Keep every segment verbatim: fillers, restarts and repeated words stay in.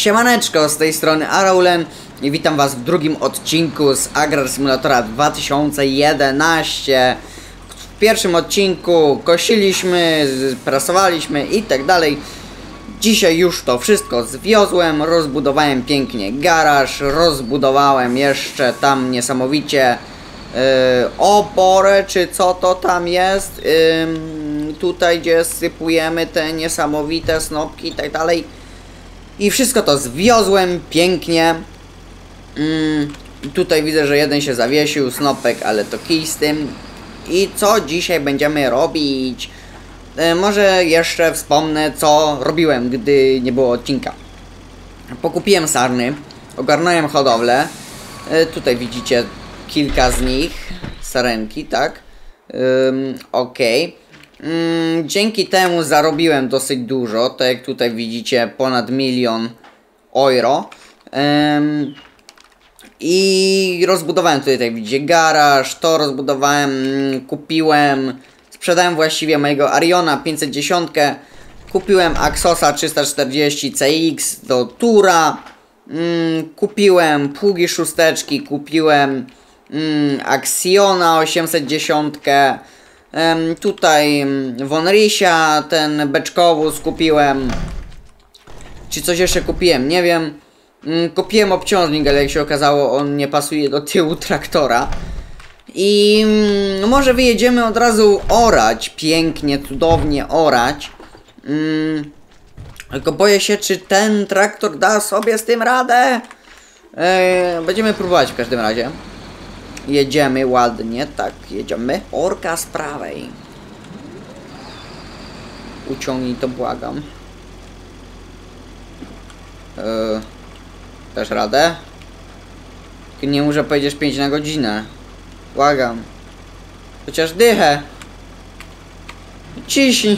Siemaneczko, z tej strony Araulen i witam was w drugim odcinku z Agrar Simulatora dwa tysiące jedenaście. W pierwszym odcinku kosiliśmy, prasowaliśmy i tak dalej. Dzisiaj już to wszystko zwiozłem, rozbudowałem pięknie garaż, rozbudowałem jeszcze tam niesamowicie yy, oporę, czy co to tam jest, yy, tutaj gdzie sypujemy te niesamowite snopki i tak dalej. I wszystko to zwiozłem pięknie. Mm, tutaj widzę, że jeden się zawiesił, snopek, ale to kij z tym. I co dzisiaj będziemy robić? E, może jeszcze wspomnę, co robiłem, gdy nie było odcinka. Pokupiłem sarny, ogarnąłem hodowlę. E, tutaj widzicie kilka z nich. Sarenki, tak? Ym, Okej. Okay. Mm, dzięki temu zarobiłem dosyć dużo, tak jak tutaj widzicie, ponad milion euro. Ym, I rozbudowałem tutaj, tak widzicie, garaż, to rozbudowałem, kupiłem, sprzedałem właściwie mojego Ariona pięćset dziesięć, kupiłem Axosa trzysta czterdzieści C X do Tura, ym, kupiłem pługi szósteczki, kupiłem ym, Axiona osiemset dziesięć. Um, tutaj Vonrisia, ten beczkowóz kupiłem. Czy coś jeszcze kupiłem? Nie wiem. um, Kupiłem obciążnik, ale jak się okazało, on nie pasuje do tyłu traktora. I um, może wyjedziemy od razu orać. Pięknie, cudownie orać. um, Tylko boję się, czy ten traktor da sobie z tym radę. eee, Będziemy próbować w każdym razie. Jedziemy ładnie, tak, jedziemy. Orka z prawej. Uciągnij to, błagam. Yy, Dasz radę? Nie muszę powiedzieć pięć na godzinę. Błagam. Chociaż dychę. Ciśnij.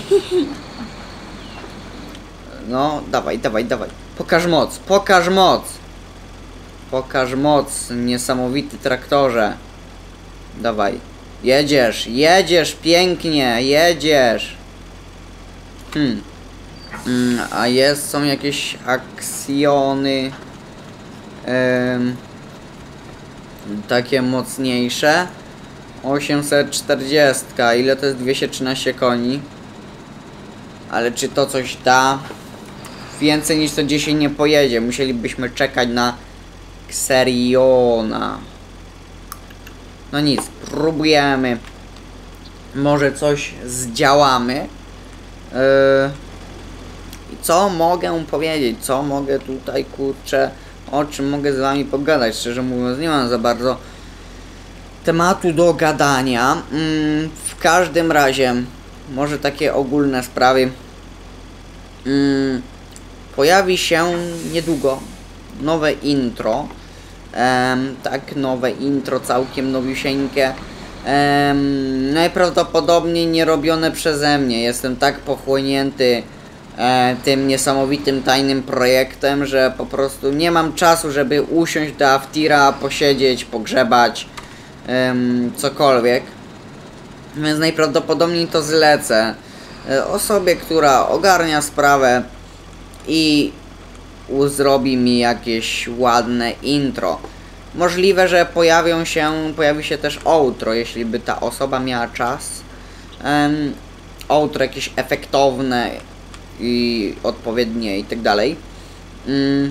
No, dawaj, dawaj, dawaj. Pokaż moc, pokaż moc. Pokaż moc, niesamowity traktorze. Dawaj. Jedziesz, jedziesz pięknie, jedziesz. Hmm. Mm, a jest, są jakieś aksjony. Ym, takie mocniejsze. osiemset czterdzieści. Ile to jest? dwieście trzynaście koni. Ale czy to coś da? Więcej niż to dziesięć nie pojedzie. Musielibyśmy czekać na Xeriona. No nic, próbujemy. Może coś zdziałamy. Yy, I co mogę powiedzieć? Co mogę tutaj, kurczę, o czym mogę z wami pogadać? Szczerze mówiąc, nie mam za bardzo tematu do gadania. Yy, w każdym razie, może takie ogólne sprawy. Yy, pojawi się niedługo nowe intro. Um, tak, nowe intro, całkiem nowiusieńkie. Um, najprawdopodobniej nie robione przeze mnie. Jestem tak pochłonięty e, tym niesamowitym tajnym projektem, że po prostu nie mam czasu, żeby usiąść do Aftira, posiedzieć, pogrzebać, um, cokolwiek. Więc najprawdopodobniej to zlecę e, osobie, która ogarnia sprawę i zrobi mi jakieś ładne intro. Możliwe, że pojawią się, pojawi się też outro, jeśli by ta osoba miała czas. Um, outro jakieś efektowne i odpowiednie i tak dalej. Um,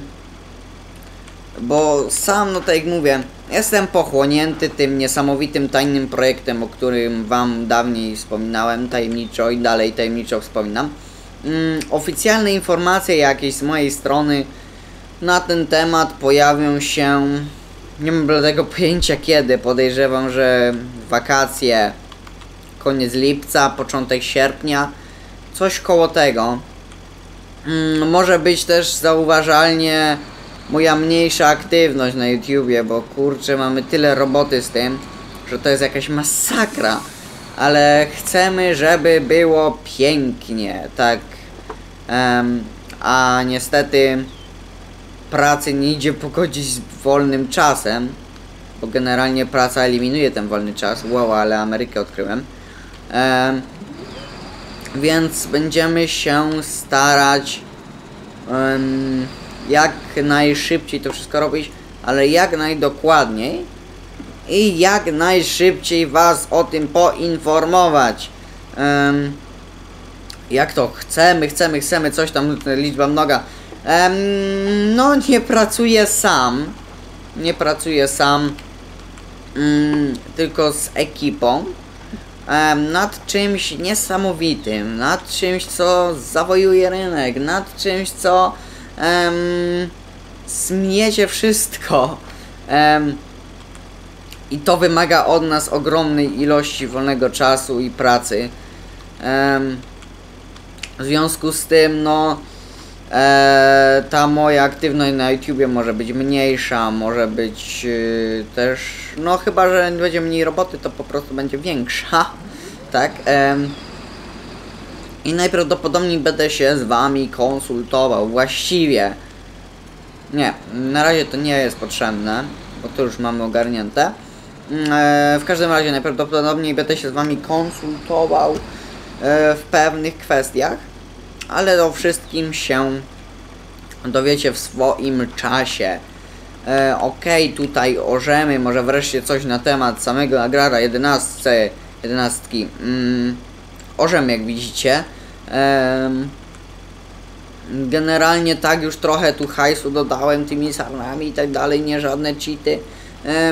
bo sam, no tak jak mówię, jestem pochłonięty tym niesamowitym tajnym projektem, o którym wam dawniej wspominałem, tajemniczo i dalej tajemniczo wspominam. Mm, oficjalne informacje jakieś z mojej strony na ten temat pojawią się, nie mam bladego pojęcia kiedy. Podejrzewam, że wakacje, koniec lipca, początek sierpnia, coś koło tego. mm, Może być też zauważalnie moja mniejsza aktywność na YouTubie, bo kurczę, mamy tyle roboty z tym, że to jest jakaś masakra. Ale chcemy, żeby było pięknie, tak. Um, a niestety pracy nie idzie pogodzić z wolnym czasem, bo generalnie praca eliminuje ten wolny czas. Wow, ale Amerykę odkryłem. Um, więc będziemy się starać um, jak najszybciej to wszystko robić, ale jak najdokładniej i jak najszybciej was o tym poinformować. Um, jak to chcemy, chcemy, chcemy, coś tam, liczba mnoga. Um, no nie pracuję sam, nie pracuję sam, um, tylko z ekipą. Um, nad czymś niesamowitym, nad czymś, co zawojuje rynek, nad czymś, co um, zmiecie wszystko. Um, I to wymaga od nas ogromnej ilości wolnego czasu i pracy. Um, w związku z tym, no, e, ta moja aktywność na YouTubie może być mniejsza, może być e, też, no chyba, że będzie mniej roboty, to po prostu będzie większa, tak? E, I najprawdopodobniej będę się z wami konsultował, właściwie. Nie, na razie to nie jest potrzebne, bo to już mamy ogarnięte. E, w każdym razie najprawdopodobniej będę się z wami konsultował e, w pewnych kwestiach, ale o wszystkim się dowiecie w swoim czasie. E, Okej, okay, tutaj orzemy, może wreszcie coś na temat samego Agrara jedenaście, jedenastki. Mm, orzemy, jak widzicie. E, generalnie tak, już trochę tu hajsu dodałem tymi sarnami i tak dalej, nie żadne cheaty. E,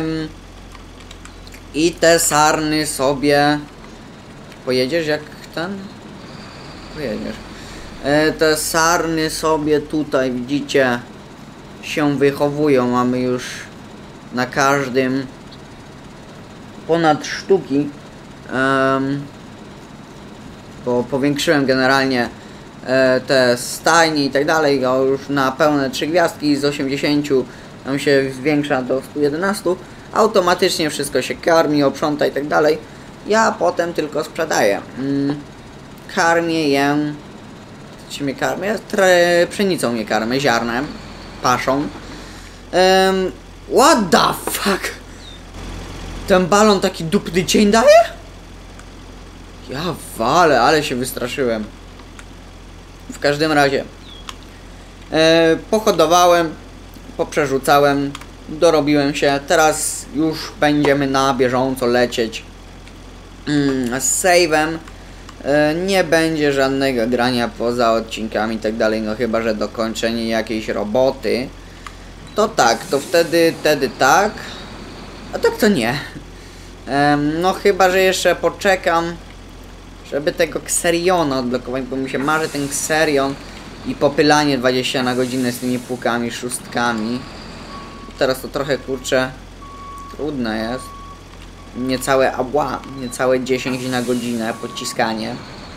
I te sarny sobie... Pojedziesz jak ten? Pojedziesz. E, te sarny sobie tutaj, widzicie, się wychowują. Mamy już na każdym ponad sztuki. Um, bo powiększyłem generalnie e, te stajnie i tak dalej. O, już na pełne trzy gwiazdki z osiemdziesięciu tam się zwiększa do stu jedenastu. Automatycznie wszystko się karmi, oprząta i tak dalej. Ja potem tylko sprzedaję. Mm, karmię je... Co mnie karmię? Tre... Pszenicą mnie karmię, ziarnem, paszą. Um, what the fuck? Ten balon taki dupny cień daje? Ja walę, ale się wystraszyłem. W każdym razie e, pohodowałem, poprzerzucałem, dorobiłem się. Teraz już będziemy na bieżąco lecieć mm, z save'em. E, nie będzie żadnego grania poza odcinkami i tak dalej, no chyba że dokończenie jakiejś roboty. To tak, to wtedy, wtedy tak. A tak to nie. E, no chyba że jeszcze poczekam, żeby tego Xeriona odblokować, bo mi się marzy ten Xerion i popylanie dwadzieścia na godzinę z tymi płukami, szóstkami. Teraz to trochę, kurczę, trudne jest. Niecałe abła, niecałe dziesięć na godzinę pociskanie.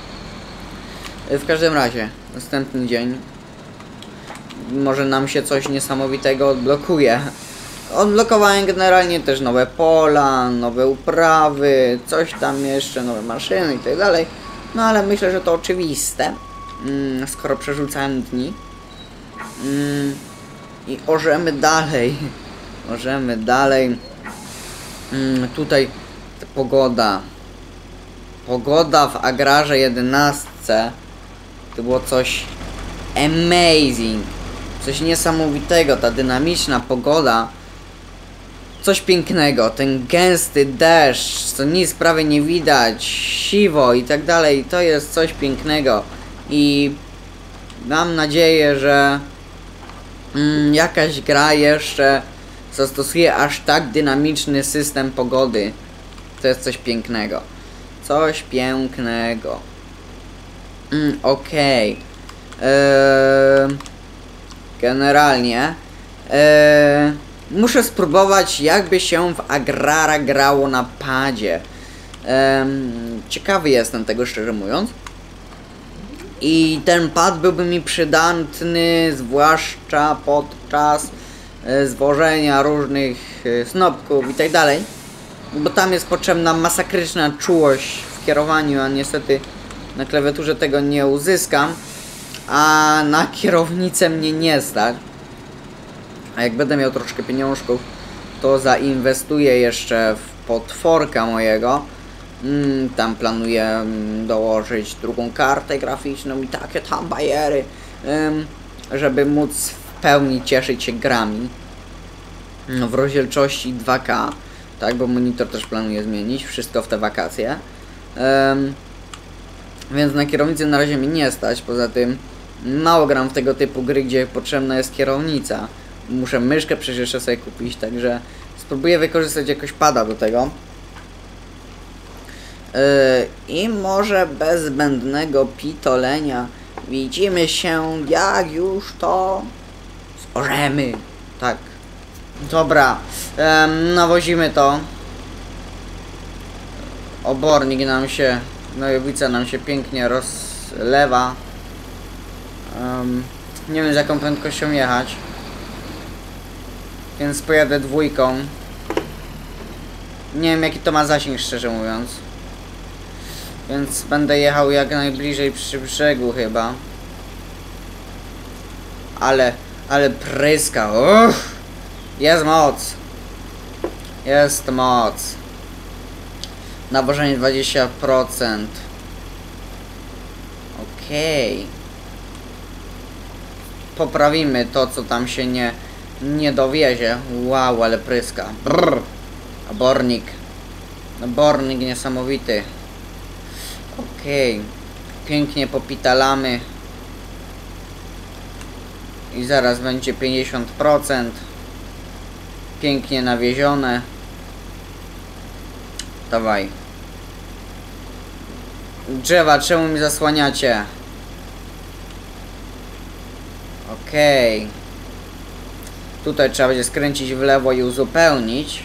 W każdym razie, następny dzień. Może nam się coś niesamowitego odblokuje. Odblokowałem generalnie też nowe pola, nowe uprawy, coś tam jeszcze, nowe maszyny i tak dalej. No ale myślę, że to oczywiste, mm, skoro przerzucałem dni. Mm, I orzemy dalej. Orzemy dalej. Mm, tutaj pogoda. Pogoda w Agrarze jedenastce to było coś amazing. Coś niesamowitego, ta dynamiczna pogoda. Coś pięknego, ten gęsty deszcz, co nic prawie nie widać, siwo i tak dalej, to jest coś pięknego. I mam nadzieję, że mm, jakaś gra jeszcze zastosuje aż tak dynamiczny system pogody. To jest coś pięknego. Coś pięknego. Mm, Okej. Okay. Eee, generalnie eee, muszę spróbować, jakby się w Agrara grało na padzie. Ehm, ciekawy jestem tego, szczerze mówiąc. I ten pad byłby mi przydatny, zwłaszcza podczas e, zwożenia różnych e, snopków i tak dalej. Bo tam jest potrzebna masakryczna czułość w kierowaniu, a niestety na klawiaturze tego nie uzyskam. A na kierownicę mnie nie stać. A jak będę miał troszkę pieniążków, to zainwestuję jeszcze w potworka mojego. Mm, tam planuję mm, dołożyć drugą kartę graficzną i takie tam bajery, ym, żeby móc w pełni cieszyć się grami. No, w rozdzielczości dwa K. Tak, bo monitor też planuję zmienić. Wszystko w te wakacje. Um, więc na kierownicy na razie mi nie stać. Poza tym mało gram w tego typu gry, gdzie potrzebna jest kierownica. Muszę myszkę przecież jeszcze sobie kupić, także spróbuję wykorzystać jakoś pada do tego. Yy, I może bez zbędnego pitolenia widzimy się, jak już to złożymy. Tak. Dobra, um, nawozimy to. Obornik nam się, gnojowica nam się pięknie rozlewa. Um, nie wiem, z jaką prędkością jechać, więc pojadę dwójką. Nie wiem, jaki to ma zasięg, szczerze mówiąc, więc będę jechał jak najbliżej przy brzegu chyba. Ale, ale pryska, uff. Jest moc. Jest moc. Nawożenie dwadzieścia procent. Okej. Okay. Poprawimy to, co tam się nie, nie dowiezie. Wow, ale pryska. Brrr. Obornik. Obornik niesamowity. Okej. Okay. Pięknie popitalamy. I zaraz będzie pięćdziesiąt procent. Pięknie nawiezione. Dawaj. Drzewa, czemu mi zasłaniacie? Okej. Okay. Tutaj trzeba będzie skręcić w lewo i uzupełnić.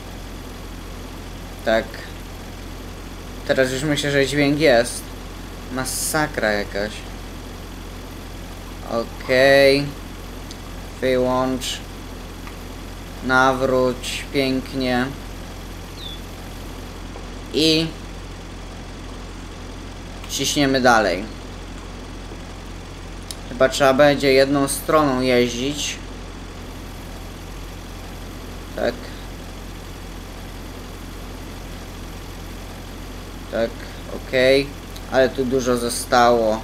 Tak. Teraz już myślę, że dźwięk jest. Masakra jakaś. Okej. Okay. Wyłącz. Nawróć. Pięknie. I ciśniemy dalej. Chyba trzeba będzie jedną stroną jeździć. Tak. Tak, okej. Okay. Ale tu dużo zostało.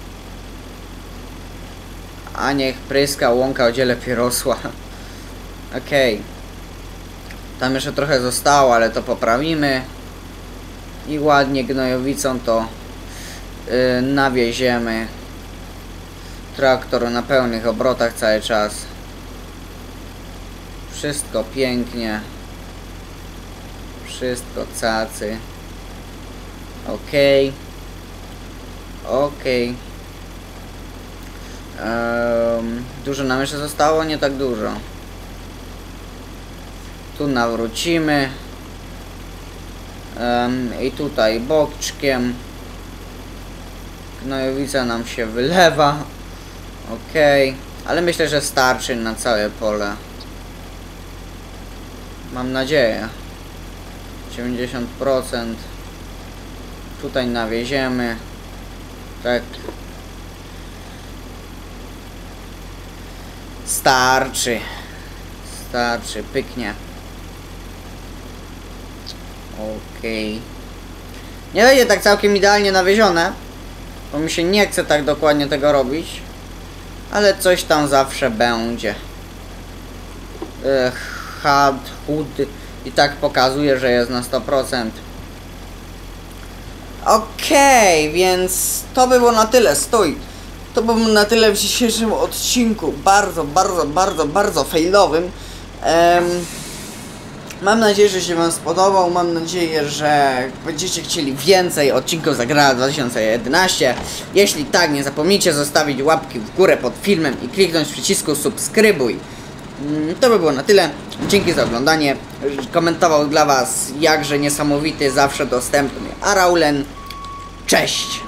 A niech pryska, łąka o dziele lepiej rosła. Okej. Okay. Tam jeszcze trochę zostało, ale to poprawimy. I ładnie gnojowicą to yy, nawieziemy. Traktor na pełnych obrotach cały czas. Wszystko pięknie. Wszystko cacy. Okej. Okay. Okej. Okay. Um, dużo nam jeszcze zostało? Nie tak dużo. Tu nawrócimy. Um, I tutaj boczkiem. Gnojowica nam się wylewa. Okej. Okay. Ale myślę, że starczy na całe pole. Mam nadzieję. dziewięćdziesiąt procent. Tutaj nawieziemy. Tak. Starczy. Starczy. Pyknie. Okej. Okay. Nie będzie tak całkiem idealnie nawiezione, bo mi się nie chce tak dokładnie tego robić. Ale coś tam zawsze będzie. H U D i tak pokazuje, że jest na sto procent. Okej, okay, więc to by było na tyle. Stój. To by było na tyle w dzisiejszym odcinku. Bardzo, bardzo, bardzo, bardzo failowym. Um, mam nadzieję, że się wam spodobał. Mam nadzieję, że będziecie chcieli więcej odcinków z Agrara dwa tysiące jedenaście. Jeśli tak, nie zapomnijcie zostawić łapki w górę pod filmem i kliknąć w przycisku subskrybuj. To by było na tyle. Dzięki za oglądanie. Komentował dla was jakże niesamowity, zawsze dostępny Araulen. Cześć!